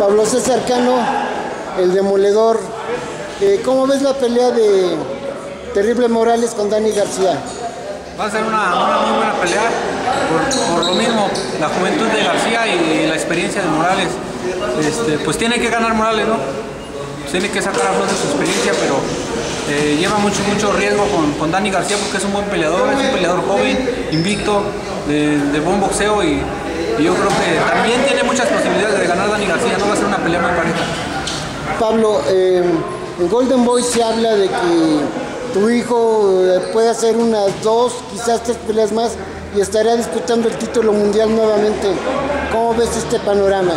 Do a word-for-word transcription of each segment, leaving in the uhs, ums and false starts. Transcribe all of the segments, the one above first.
Pablo César Cano, el demoledor. Eh, ¿Cómo ves la pelea de Terrible Morales con Dani García? Va a ser una, una muy buena pelea, por, por lo mismo, la juventud de García y la experiencia de Morales. Este, pues tiene que ganar Morales, ¿no? Tiene que sacar a flote su experiencia, pero eh, lleva mucho, mucho riesgo con, con Dani García porque es un buen peleador, es un peleador joven, invicto, de, de buen boxeo y, y yo creo que también tiene muchas posibilidades de ganar Dani García, no va a ser una pelea muy pareja. Pablo, eh, en Golden Boy se habla de que tu hijo puede hacer unas dos, quizás tres peleas más y estará disputando el título mundial nuevamente. ¿Cómo ves este panorama?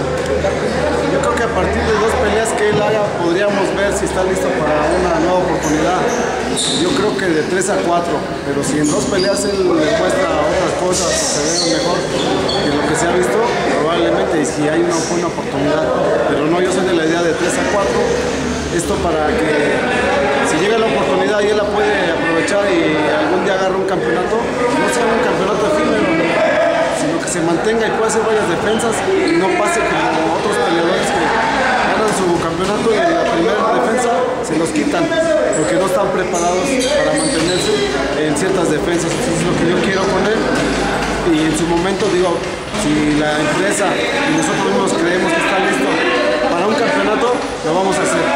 Yo creo que a partir de dos peleas que él haga podríamos ver si está listo para una nueva oportunidad. Yo creo que de tres a cuatro, pero si en dos peleas él demuestra otras cosas, se ve mejor que lo que se ha visto, probablemente, y si hay una buena oportunidad. Pero no, yo soy de la idea de tres a cuatro, esto para que si llega la oportunidad y él la puede aprovechar y algún día agarra un campeonato, no sea un campeonato efímero, sino que se mantenga y pueda hacer varias defensas y no pase como otros peleadores que ganan su campeonato y en la primera defensa se los quitan porque no están preparados para mantenerse en ciertas defensas. Eso es lo que yo quiero con él y en su momento digo, si la empresa y nosotros mismos creemos que está listo para un campeonato, lo vamos a hacer.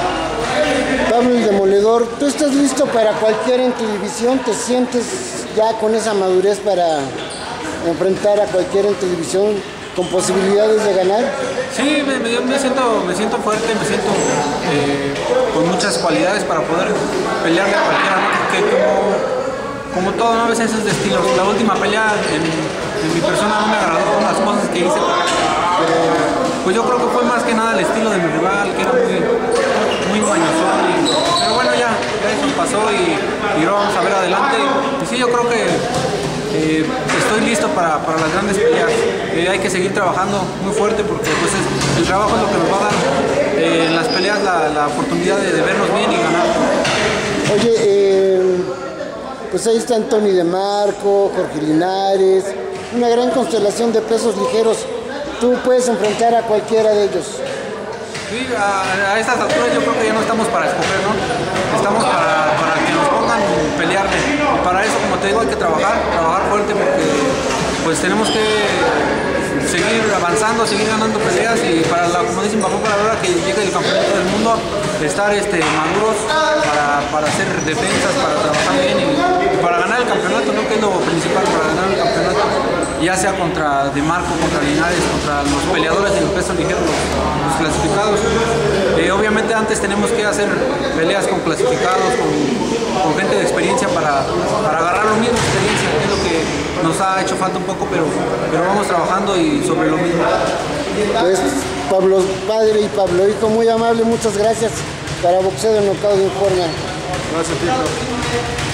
Pablo el Demoledor, ¿tú estás listo para cualquiera en televisión? ¿Te sientes ya con esa madurez para enfrentar a cualquiera en televisión con posibilidades de ganar? Sí, me, me, me, siento, me siento fuerte, me siento eh, con muchas cualidades para poder pelearle a cualquiera, ¿no? Porque como, como todo, ¿no? A veces es de estilo. La última pelea en, en mi persona no me agradó las cosas que hice, pero pues yo creo que fue más que nada el estilo de mi rival, que era muy, muy mañosón. Y, pero bueno, ya, ya eso pasó y, y ahora vamos a ver adelante. Y sí, yo creo que Eh, estoy listo para, para las grandes peleas. Eh, hay que seguir trabajando muy fuerte porque pues, es, el trabajo es lo que nos va a dar eh, en las peleas la, la oportunidad de, de vernos bien y ganar. Oye, eh, pues ahí están Tony DeMarco, Jorge Linares, una gran constelación de pesos ligeros. Tú puedes enfrentar a cualquiera de ellos. Sí, a, a estas alturas yo creo que ya no estamos para escoger, ¿no? Estamos para, para que nos pongan pelearle. Y para eso, como te digo, hay que trabajar, trabajar fuerte porque pues tenemos que seguir avanzando, seguir ganando peleas y para la, como dicen, papá, para la hora que llegue el campeonato del mundo, estar este, maduros para, para hacer defensas, para trabajar bien y, y para ganar el campeonato, ¿no? Que es lo principal, para ganar el campeonato, ya sea contra DeMarco, contra Linares, contra los peleadores del peso ligero, los, los clasificados. Eh, obviamente antes tenemos que hacer peleas con clasificados, con, con gente de experiencia para, para agarrar lo mismo, experiencia, que es lo que nos ha hecho falta un poco, pero, pero vamos trabajando y sobre lo mismo. Pues Pablo Padre y Pablo Hijo, muy amable, muchas gracias. Para Boxeo de Knockout Informa. Gracias, Tito.